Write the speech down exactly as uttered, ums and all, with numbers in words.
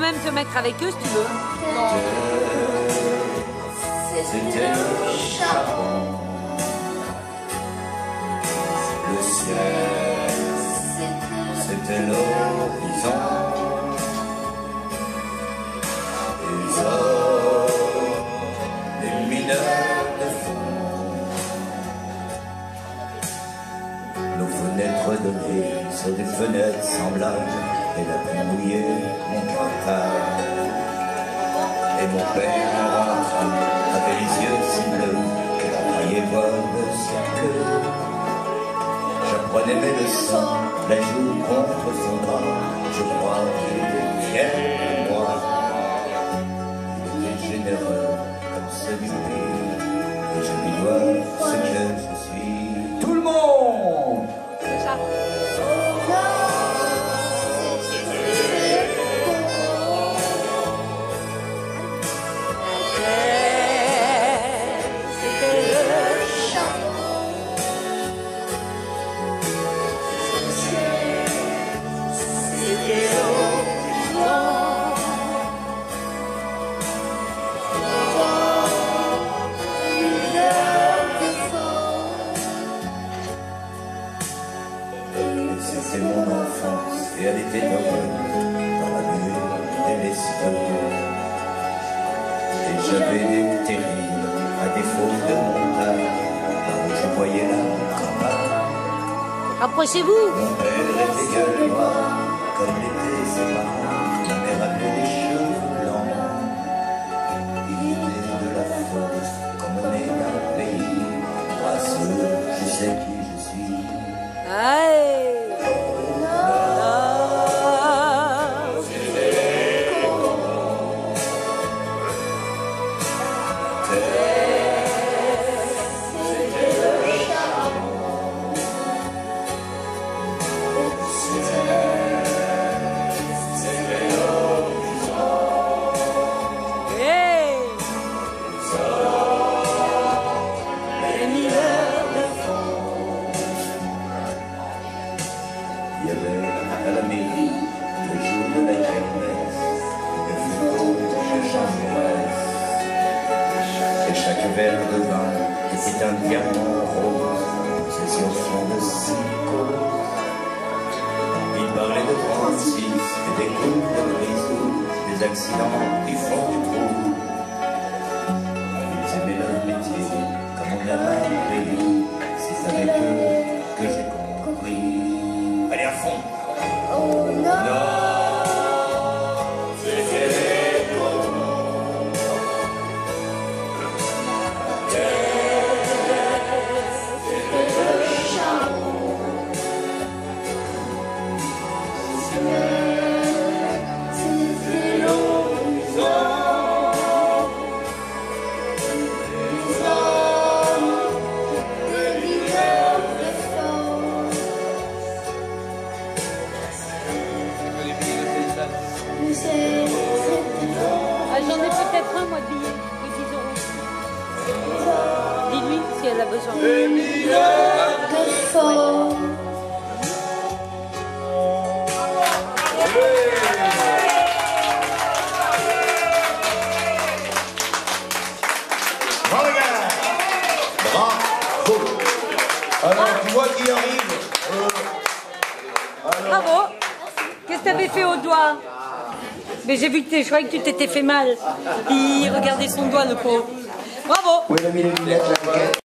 même te mettre avec eux si tu veux. C'était le charbon, le ciel, c'était l'horizon, les hommes, les mineurs de fond, nos fenêtres dorées sur des fenêtres semblables, et la pluie mouillait mon cartable, et mon père en rentrant avait les yeux si bleus que la croyait voir le ciel bleu. J'apprenais mes leçons, la joue contre son bras, je crois qu'il était fier de moi. Il était généreux comme celui-ci, et je lui dois ce que je suis. Tout le monde! C'était mon enfance et elle était heureuse dans la buée des messieurs. Et j'avais des terribles à défaut de montagne, quand je voyais la campagne. Approchez-vous. Mon père était gueule noire, comme l'étaient ses parents. Ma mère avait les cheveux blancs. Il était de la fosse, comme on est dans le pays. Grâce à eux, je sais qui je suis. Aïe. Il y avait à la mairie, le jour de la kermesse, le flot de chambresse. Et chaque verre de vin était un diamant rose, c'est sur fond de psychose. Il parlait de trente-six, et des coups de brisou, des accidents qui font du trou. Ils aimaient leur métier, comme on aime un pays, c'est avec eux que j'ai compris. Allez à fond. Oh non, Non, c'était les colons. c'était le charbon. C'était l'horizon. Les hommes, des mineurs de fond. Mais c'est- Ah, j'en ai peut-être un, moi, de billets de dix euros. Dis-lui si elle a besoin. de fond. Bravo les gars. Bravo. Alors tu vois qui arrive. euh, alors, Bravo. Qu'est-ce que t'avais fait au doigt? Mais j'ai vu que t'es, je croyais que tu t'étais fait mal. Il regardait son doigt, le pauvre. Bravo. où il a mis les lunettes, la coquette.